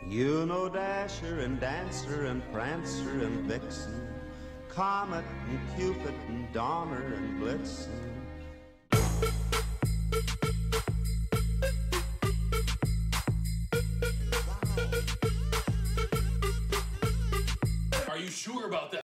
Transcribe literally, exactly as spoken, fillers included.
You know Dasher and Dancer and Prancer and Vixen, Comet and Cupid and Donner and Blitzen. Are you sure about that?